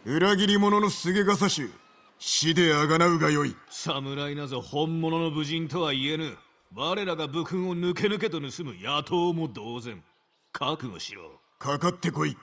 裏切り者の菅笠衆、死であがなうがよい。 侍なぞ本物の武人とは言えぬ。我らが武勲を抜け抜けと盗む野党も同然。覚悟しろ。 かかってこい。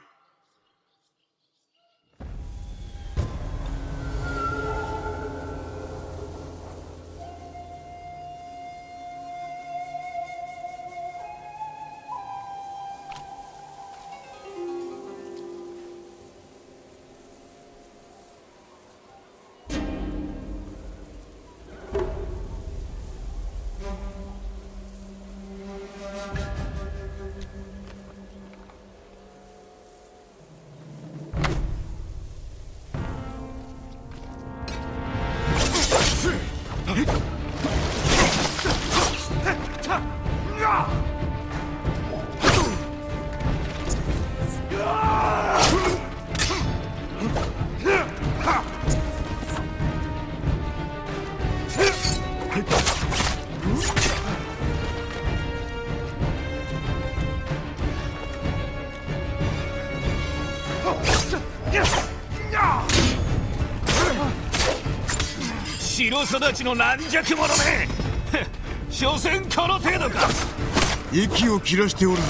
城育ちの軟弱者め所詮この程度か。 息を切らしておるぞ。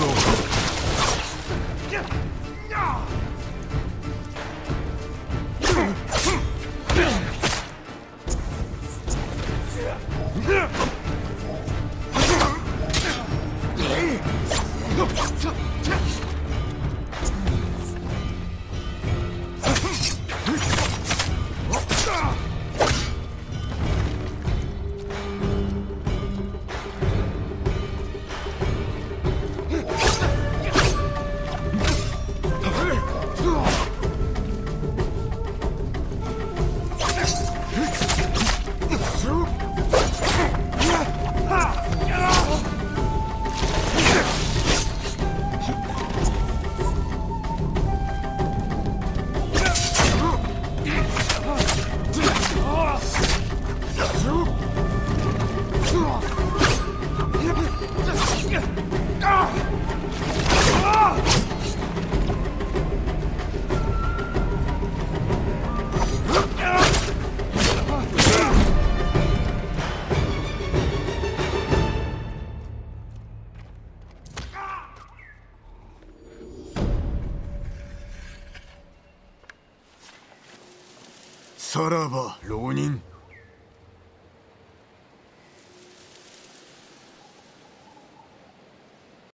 さらば浪人。